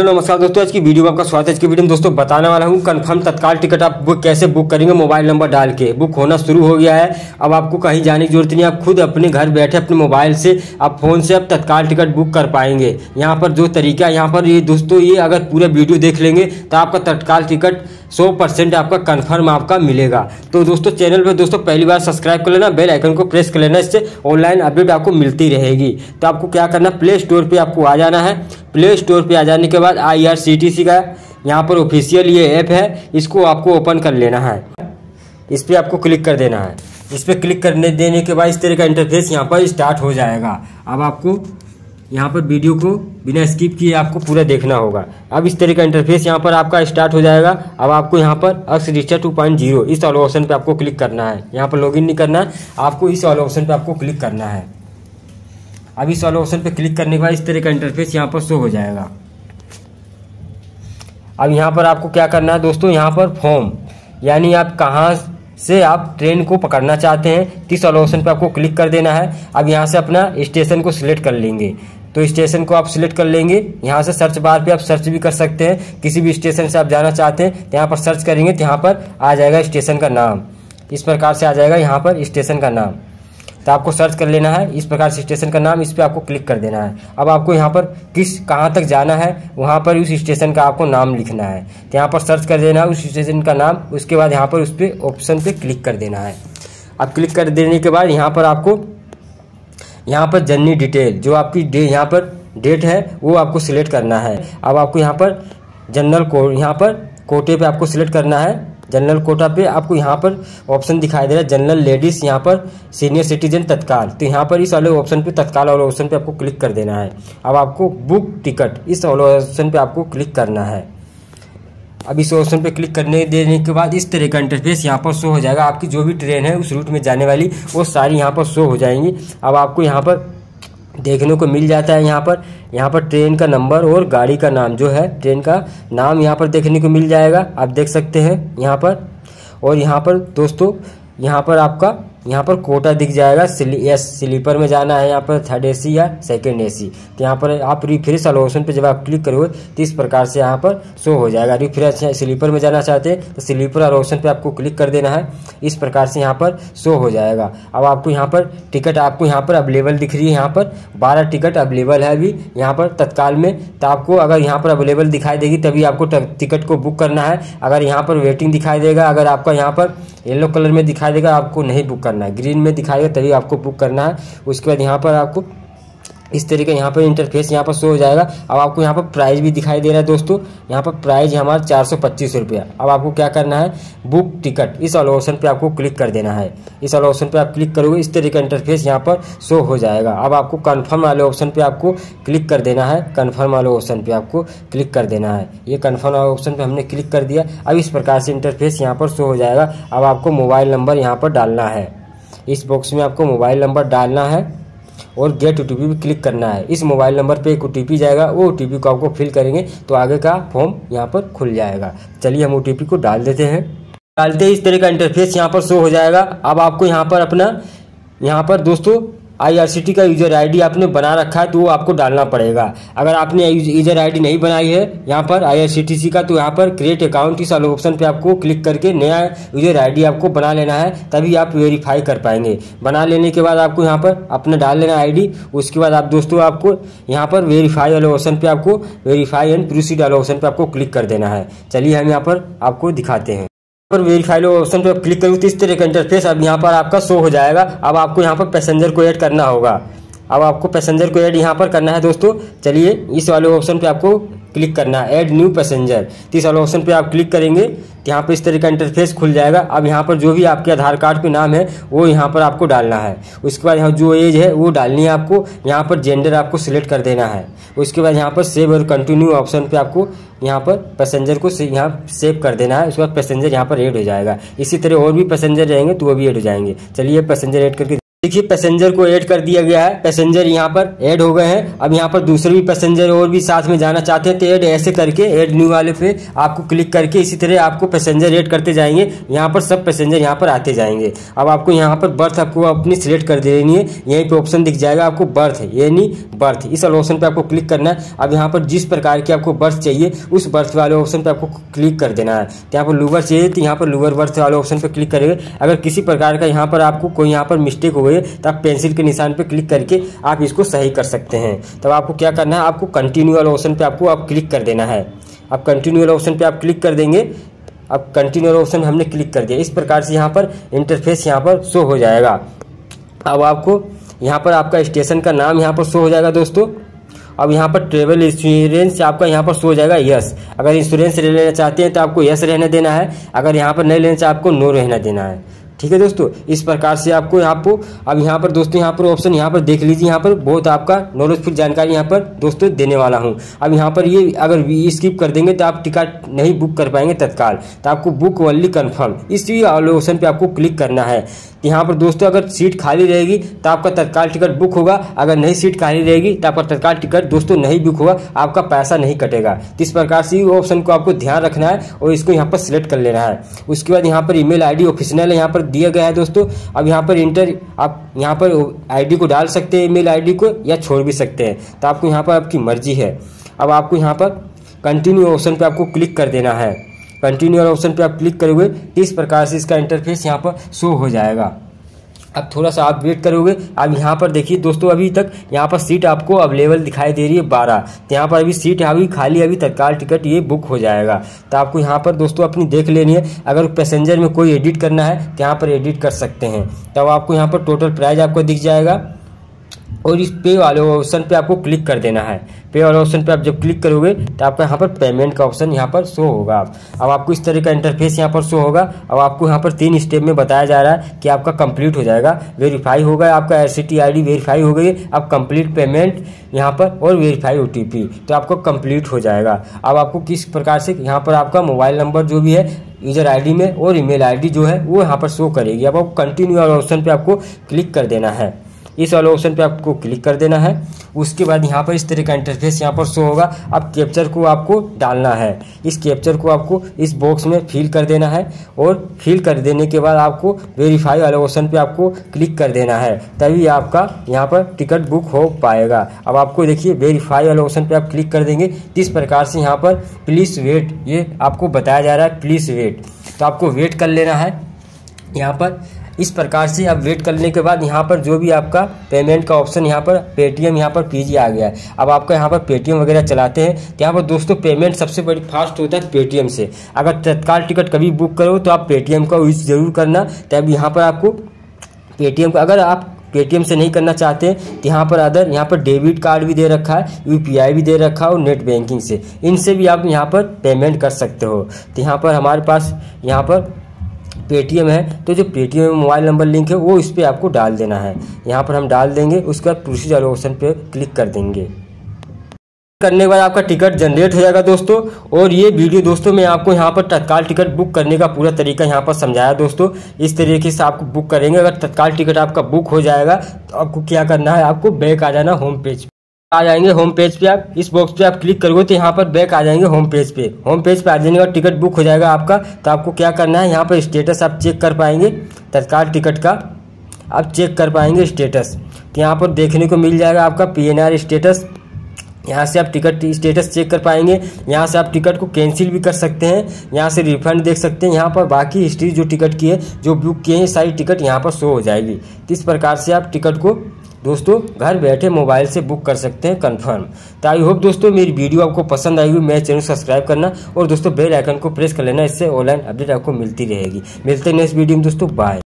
Hello नमस्कार दोस्तों, आज की वीडियो में आपका स्वागत है। आज की वीडियो में दोस्तों बताने वाला हूं कंफर्म तत्काल टिकट आप कैसे बुक करेंगे। मोबाइल नंबर डाल के बुक होना शुरू हो गया है। अब आपको कहीं जाने की जरूरत नहीं, आप खुद अपने घर बैठे अपने मोबाइल से आप फोन से आप तत्काल टिकट बुक कर पाएंगे। यहाँ पर जो तरीका यहाँ पर ये दोस्तों, ये अगर पूरा वीडियो देख लेंगे तो आपका तत्काल टिकट 100% आपका कंफर्म आपका मिलेगा। तो दोस्तों चैनल पर दोस्तों पहली बार सब्सक्राइब कर लेना, बेल आइकन को प्रेस कर लेना, इससे ऑनलाइन अपडेट आपको मिलती रहेगी। तो आपको क्या करना, प्ले स्टोर पे आपको आ जाना है। प्ले स्टोर पे आ जाने के बाद IRCTC का यहाँ पर ऑफिशियल ये ऐप है, इसको आपको ओपन कर लेना है। इस पर आपको क्लिक कर देना है। इस पर क्लिक करने देने के बाद इस तरह का इंटरफेस यहाँ पर स्टार्ट हो जाएगा। अब आपको यहाँ पर वीडियो को बिना स्किप किए आपको पूरा देखना होगा। अब इस तरह का इंटरफेस यहाँ पर आपका स्टार्ट हो जाएगा। अब आपको यहाँ पर अक्सरिस्टा 2.0 इस वाले ऑप्शन पे आपको क्लिक करना है। यहाँ पर लॉगिन नहीं करना है, आपको इस वाले ऑप्शन पे आपको क्लिक करना है। अब इस वाले ऑप्शन पे क्लिक करने के बाद इस तरह का इंटरफेस यहाँ पर शो हो जाएगा। अब यहाँ पर आपको क्या करना है दोस्तों, यहाँ पर फॉर्म यानी आप कहाँ से आप ट्रेन को पकड़ना चाहते हैं, इस वाले ऑप्शन पे आपको क्लिक कर देना है। अब यहाँ से अपना स्टेशन को सिलेक्ट कर लेंगे। तो स्टेशन को आप सिलेक्ट कर लेंगे। यहाँ से सर्च बार पे आप सर्च भी कर सकते हैं, किसी भी स्टेशन से आप जाना चाहते हैं तो यहाँ पर सर्च करेंगे तो यहाँ पर आ जाएगा स्टेशन का नाम। इस प्रकार से आ जाएगा यहाँ पर स्टेशन का नाम। तो आपको सर्च कर लेना है इस प्रकार से स्टेशन का नाम, इस पर आपको क्लिक कर देना है। अब आपको यहाँ पर कहाँ तक जाना है, वहाँ पर उस स्टेशन का आपको नाम लिखना है। तो यहाँ पर सर्च कर देना है उस स्टेशन का नाम, उसके बाद यहाँ पर उस पर ऑप्शन पे क्लिक कर देना है। अब क्लिक कर देने के बाद यहाँ पर आपको यहाँ पर जर्नी डिटेल जो आपकी यहाँ पर डेट है वो आपको सिलेक्ट करना है। अब आपको यहाँ पर जनरल यहाँ पर कोटे पे आपको सिलेक्ट करना है। जनरल कोटा पे आपको यहाँ पर ऑप्शन दिखाई दे रहा है जनरल लेडीज, यहाँ पर सीनियर सिटीजन तत्काल। तो यहाँ पर इस वाले ऑप्शन पे तत्काल वाले ऑप्शन पे आपको क्लिक कर देना है। अब आपको बुक टिकट इस वाले ऑप्शन पे आपको क्लिक करना है। अब इस ऑप्शन पे क्लिक करने देने के बाद इस तरह का इंटरफेस यहाँ पर शो हो जाएगा। आपकी जो भी ट्रेन है उस रूट में जाने वाली वो सारी यहाँ पर शो हो जाएंगी। अब आपको यहाँ पर देखने को मिल जाता है यहाँ पर ट्रेन का नंबर और गाड़ी का नाम जो है ट्रेन का नाम यहाँ पर देखने को मिल जाएगा। आप देख सकते हैं यहाँ पर। और यहाँ पर दोस्तों यहाँ पर आपका यहाँ पर कोटा दिख जाएगा। स्लीपर में जाना है, यहाँ पर थर्ड AC या सेकंड AC। तो यहाँ पर आप रिफ्रेश वाले ऑप्शन पे जब आप क्लिक करोगे तो इस प्रकार से यहाँ पर शो हो जाएगा। रिफ्रेश स्लीपर में जाना चाहते हैं तो स्लीपर वाले ऑप्शन पे आपको क्लिक कर देना है। इस प्रकार से यहाँ पर शो हो जाएगा। अब आपको यहाँ पर टिकट आपको यहाँ पर अवेलेबल दिख रही है। यहाँ पर 12 टिकट अवेलेबल है अभी यहाँ पर तत्काल में। तो आपको अगर यहाँ पर अवेलेबल दिखाई देगी तभी आपको टिकट को बुक करना है। अगर यहाँ पर वेटिंग दिखाई देगा, अगर आपका यहाँ पर येलो कलर में दिखाई देगा आपको नहीं बुक करना है, ग्रीन में दिखाएगा तभी आपको बुक करना है। उसके बाद यहाँ पर आपको इस तरीके यहाँ पर इंटरफेस यहाँ पर शो हो जाएगा। अब आपको यहाँ पर प्राइस भी दिखाई दे रहा है दोस्तों। यहाँ पर प्राइस हमारा 425 रुपया। अब आपको क्या करना है, बुक टिकट इस वाले ऑप्शन पे आपको क्लिक कर देना है। इस वाले ऑप्शन पे आप क्लिक करोगे इस तरीके का इंटरफेस यहाँ पर शो हो जाएगा। अब आपको कन्फर्म वाले ऑप्शन पे आपको क्लिक कर देना है। कन्फर्म वाले ऑप्शन पे आपको क्लिक कर देना है। ये कन्फर्म वाले ऑप्शन पे हमने क्लिक कर दिया। अब इस प्रकार से इंटरफेस यहाँ पर शो हो जाएगा। अब आपको मोबाइल नंबर यहाँ पर डालना है। इस बॉक्स में आपको मोबाइल नंबर डालना है और गेट OTP पे क्लिक करना है। इस मोबाइल नंबर पे एक OTP जाएगा, वो OTP को आपको फिल करेंगे तो आगे का फॉर्म यहाँ पर खुल जाएगा। चलिए हम OTP को डाल देते हैं। डालते ही इस तरह का इंटरफेस यहाँ पर शो हो जाएगा। अब आपको यहाँ पर अपना यहाँ पर दोस्तों IRCTC का यूजर ID आपने बना रखा है तो वो आपको डालना पड़ेगा। अगर आपने यूजर ID नहीं बनाई है यहाँ पर IRCTC का तो यहाँ पर क्रिएट अकाउंट इस वाले ऑप्शन पे आपको क्लिक करके नया यूजर ID आपको बना लेना है, तभी आप वेरीफाई कर पाएंगे। बना लेने के बाद आपको यहाँ पर अपना डाल लेना ID। उसके बाद आप दोस्तों आपको यहाँ पर वेरीफाई वाले ऑप्शन पे आपको वेरीफाई एंड प्रोसीड वाले ऑप्शन पे आपको क्लिक कर देना है। चलिए हम यहाँ पर आपको दिखाते हैं। पर वेरीफाई ऑप्शन पे क्लिक करूँ तो इस तरह का इंटरफेस अब यहाँ पर आपका शो हो जाएगा। अब आपको यहाँ पर पैसेंजर को ऐड करना होगा। अब आपको पैसेंजर को ऐड यहाँ पर करना है दोस्तों। चलिए इस वाले ऑप्शन पे आपको क्लिक करना है, ऐड न्यू पैसेंजर। तो इस वाले ऑप्शन पे आप क्लिक करेंगे तो यहाँ पर इस तरह का इंटरफेस खुल जाएगा। अब यहाँ पर जो भी आपके आधार कार्ड पे नाम है वो यहाँ पर आपको डालना है। उसके बाद यहाँ जो एज है वो डालनी है आपको। यहाँ पर जेंडर आपको सिलेक्ट कर देना है। उसके बाद यहाँ पर सेव और कंटिन्यू ऑप्शन पे आपको यहाँ पर पैसेंजर को यहाँ सेव कर देना है। उसके बाद पैसेंजर यहाँ पर ऐड हो जाएगा। इसी तरह और भी पैसेंजर रहेंगे तो वो भी ऐड हो जाएंगे। चलिए पैसेंजर ऐड करके देखिए पैसेंजर को ऐड कर दिया गया है, पैसेंजर यहाँ पर ऐड हो गए हैं। अब यहाँ पर दूसरे भी पैसेंजर और भी साथ में जाना चाहते हैं तो ऐड ऐसे करके ऐड न्यू वाले पे आपको क्लिक करके इसी तरह आपको पैसेंजर ऐड करते जाएंगे। यहाँ पर सब पैसेंजर यहाँ पर आते जाएंगे। अब आपको यहाँ पर बर्थ आपको अपनी सिलेक्ट कर देनी है। यहीं पे ऑप्शन दिख जाएगा आपको बर्थ है यानी बर्थ, इस वाले ऑप्शन पे आपको क्लिक करना है। अब यहाँ पर जिस प्रकार की आपको बर्थ चाहिए उस बर्थ वाले ऑप्शन पे आपको क्लिक कर देना है। तो यहाँ पर लूवर चाहिए तो यहाँ पर लूवर बर्थ वाले ऑप्शन पे क्लिक करेंगे। अगर किसी प्रकार का यहाँ पर आपको कोई यहाँ पर मिस्टेक हो गई तो आप पेंसिल के निशान पे क्लिक करके आप इसको सही कर सकते हैं। तब आपको क्या करना है, आपको कंटिन्यू वाले ऑप्शन पे आपको आप क्लिक कर देना है। अब कंटिन्यू वाले ऑप्शन पे आप क्लिक कर देंगे। अब कंटिन्यू वाले ऑप्शन हमने क्लिक कर दिया। इस प्रकार से यहाँ पर इंटरफेस यहाँ पर शो हो जाएगा। अब आपको यहाँ पर आपका स्टेशन का नाम यहाँ पर शो हो जाएगा दोस्तों। अब यहाँ पर ट्रेवल इंश्योरेंस आपका यहाँ पर शो हो जाएगा यस। अगर इंश्योरेंस लेना चाहते हैं तो आपको यस रहने देना है, अगर यहाँ पर नहीं लेना चाहते आपको नो रहना देना है। ठीक है दोस्तों, इस प्रकार से आपको अब यहाँ पर दोस्तों यहाँ पर ऑप्शन यहाँ पर देख लीजिए। यहाँ पर बहुत आपका नॉलेजफुल जानकारी यहाँ पर दोस्तों देने वाला हूँ। अब यहाँ पर ये अगर स्किप कर देंगे तो आप टिकट नहीं बुक कर पाएंगे तत्काल। तो आपको बुक ओनली कन्फर्म इसी ऑप्शन पे आपको क्लिक करना है। यहाँ पर दोस्तों अगर सीट खाली रहेगी तो आपका तत्काल टिकट बुक होगा, अगर नहीं सीट खाली रहेगी तो आपका तत्काल टिकट दोस्तों नहीं बुक होगा, आपका पैसा नहीं कटेगा। तो इस प्रकार से ऑप्शन को आपको ध्यान रखना है और इसको यहाँ पर सिलेक्ट कर लेना है। उसके बाद यहाँ पर ईमेल आईडी ऑफिशियल यहाँ पर दिया गया है दोस्तों। अब यहाँ पर आप यहाँ पर आईडी को डाल सकते हैं, ईमेल आईडी को, या छोड़ भी सकते हैं। तो आपको यहाँ पर आपकी मर्जी है। अब आपको यहाँ पर कंटिन्यू ऑप्शन पे आपको क्लिक कर देना है। कंटिन्यू ऑप्शन पे आप क्लिक करोगे तो इस प्रकार से इसका इंटरफेस यहाँ पर शो हो जाएगा। अब थोड़ा सा आप वेट करोगे। अब यहाँ पर देखिए दोस्तों अभी तक यहाँ पर सीट आपको अवेलेबल दिखाई दे रही है 12। तो यहाँ पर अभी सीट अभी खाली, अभी तत्काल टिकट ये बुक हो जाएगा। तो आपको यहाँ पर दोस्तों अपनी देख लेनी है। अगर पैसेंजर में कोई एडिट करना है तो यहाँ पर एडिट कर सकते हैं। तब आपको यहाँ पर टोटल प्राइस आपको दिख जाएगा और इस पे वाले ऑप्शन पे आपको क्लिक कर देना है। पे वाले ऑप्शन पे आप जब क्लिक करोगे तो आपका यहाँ पर पेमेंट का ऑप्शन यहाँ पर शो होगा। अब आपको इस तरह का इंटरफेस यहाँ पर शो होगा। अब आपको यहाँ पर 3 स्टेप में बताया जा रहा है कि आपका कंप्लीट हो जाएगा, वेरीफाई होगा, आपका RCT ID वेरीफाई हो गई, अब कंप्लीट पेमेंट यहाँ पर और वेरीफाई OTP, तो आपको कंप्लीट हो जाएगा। अब आपको किस प्रकार से यहाँ पर आपका मोबाइल नंबर जो भी है यूजर ID में और ईमेल ID जो है वो यहाँ पर शो करेगी। अब आपको कंटिन्यू वाले ऑप्शन पे आपको क्लिक कर देना है। इस वाले ऑप्शन पे आपको क्लिक कर देना है। उसके बाद यहाँ पर इस तरह का इंटरफेस यहाँ पर शो होगा। अब कैप्चर को आपको डालना है। इस कैप्चर को आपको इस बॉक्स में फिल कर देना है और फिल कर देने के बाद आपको वेरीफाई वाले ऑप्शन पे आपको क्लिक कर देना है, तभी आपका यहाँ पर टिकट बुक हो पाएगा। अब आपको देखिए वेरीफाई वाले ऑप्शन पे आप क्लिक कर देंगे। इस प्रकार से यहाँ पर प्लीज़ वेट ये आपको बताया जा रहा है, प्लीज़ वेट, तो आपको वेट कर लेना है। यहाँ पर इस प्रकार से आप वेट करने के बाद यहाँ पर जो भी आपका पेमेंट का ऑप्शन यहाँ पर पेटीएम यहाँ पर PG आ गया है। अब आपका यहाँ पर पेटीएम वगैरह चलाते हैं तो यहाँ पर दोस्तों पेमेंट सबसे बड़ी फास्ट होता है पेटीएम से। अगर तत्काल टिकट कभी बुक करो तो आप पेटीएम का यूज़ जरूर करना। तब यहाँ पर आपको पेटीएम का, अगर आप पेटीएम से नहीं करना चाहते तो यहाँ पर अदर, यहाँ पर डेबिट कार्ड भी दे रखा है, UPI भी दे रखा है और नेट बैंकिंग से, इनसे भी आप यहाँ पर पेमेंट कर सकते हो। तो यहाँ पर हमारे पास यहाँ पर पेटीएम है, तो जो पेटीएम में मोबाइल नंबर लिंक है वो इस पर आपको डाल देना है। यहाँ पर हम डाल देंगे। उसके बाद प्रोसीजर ऑप्शन पे क्लिक कर देंगे। करने के बाद आपका टिकट जनरेट हो जाएगा दोस्तों। और ये वीडियो दोस्तों मैं आपको यहाँ पर तत्काल टिकट बुक करने का पूरा तरीका यहाँ पर समझाया दोस्तों। इस तरीके से आपको बुक करेंगे। अगर तत्काल टिकट आपका बुक हो जाएगा तो आपको क्या करना है, आपको बैक आ जाना होम पेज आ जाएंगे। होम पेज पे आप इस बॉक्स पे आप क्लिक करोगे तो यहाँ पर बैक आ जाएंगे होम पेज पे। होम पेज पे आ जाने का टिकट बुक हो जाएगा आपका। तो आपको क्या करना है, यहाँ पर स्टेटस आप चेक कर पाएंगे, तत्काल टिकट का आप चेक कर पाएंगे स्टेटस। तो यहाँ पर देखने को मिल जाएगा आपका PNR स्टेटस। यहाँ से आप टिकट स्टेटस चेक कर पाएंगे। यहाँ से आप टिकट को कैंसिल भी कर सकते हैं, यहाँ से रिफंड देख सकते हैं। यहाँ पर बाकी हिस्ट्री जो टिकट की है, जो बुक किए हैं, सारी टिकट यहाँ पर शो हो जाएगी। तो इस प्रकार से आप टिकट को दोस्तों घर बैठे मोबाइल से बुक कर सकते हैं कंफर्म। तो आई होप दोस्तों मेरी वीडियो आपको पसंद आएगी। मेरे चैनल सब्सक्राइब करना और दोस्तों बेल आइकन को प्रेस कर लेना, इससे ऑनलाइन अपडेट आपको मिलती रहेगी। मिलते हैं नेक्स्ट वीडियो में दोस्तों, बाय।